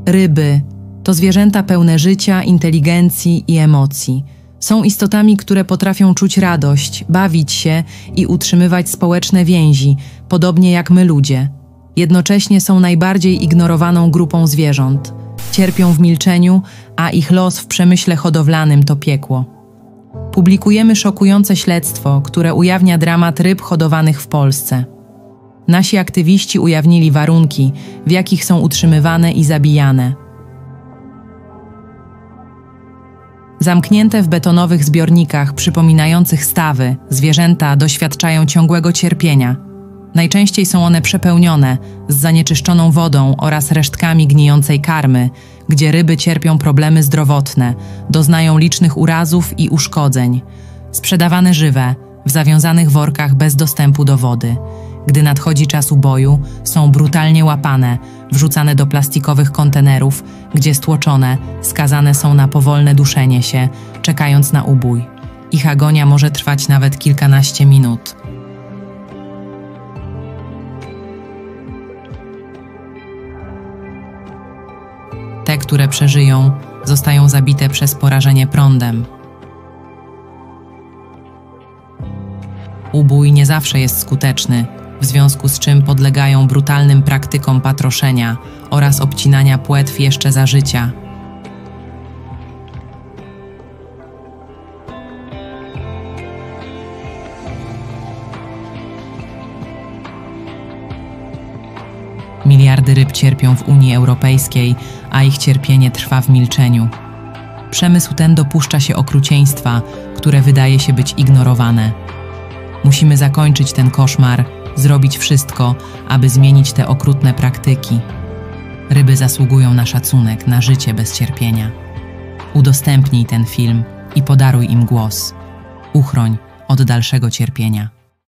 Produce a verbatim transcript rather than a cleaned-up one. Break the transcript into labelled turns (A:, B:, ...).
A: Ryby to zwierzęta pełne życia, inteligencji i emocji. Są istotami, które potrafią czuć radość, bawić się i utrzymywać społeczne więzi, podobnie jak my ludzie. Jednocześnie są najbardziej ignorowaną grupą zwierząt. Cierpią w milczeniu, a ich los w przemyśle hodowlanym to piekło. Publikujemy szokujące śledztwo, które ujawnia dramat ryb hodowanych w Polsce. Nasi aktywiści ujawnili warunki, w jakich są utrzymywane i zabijane. Zamknięte w betonowych zbiornikach przypominających stawy, zwierzęta doświadczają ciągłego cierpienia. Najczęściej są one przepełnione z zanieczyszczoną wodą oraz resztkami gnijącej karmy, gdzie ryby cierpią problemy zdrowotne, doznają licznych urazów i uszkodzeń. Sprzedawane żywe, w zawiązanych workach bez dostępu do wody. Gdy nadchodzi czas uboju, są brutalnie łapane, wrzucane do plastikowych kontenerów, gdzie stłoczone, skazane są na powolne duszenie się, czekając na ubój. Ich agonia może trwać nawet kilkanaście minut. Te, które przeżyją, zostają zabite przez porażenie prądem. Ubój nie zawsze jest skuteczny, w związku z czym podlegają brutalnym praktykom patroszenia oraz obcinania płetw jeszcze za życia. Miliardy ryb cierpią w Unii Europejskiej, a ich cierpienie trwa w milczeniu. Przemysł ten dopuszcza się okrucieństwa, które wydaje się być ignorowane. Musimy zakończyć ten koszmar, zrobić wszystko, aby zmienić te okrutne praktyki. Ryby zasługują na szacunek, na życie bez cierpienia. Udostępnij ten film i podaruj im głos. Uchroń od dalszego cierpienia.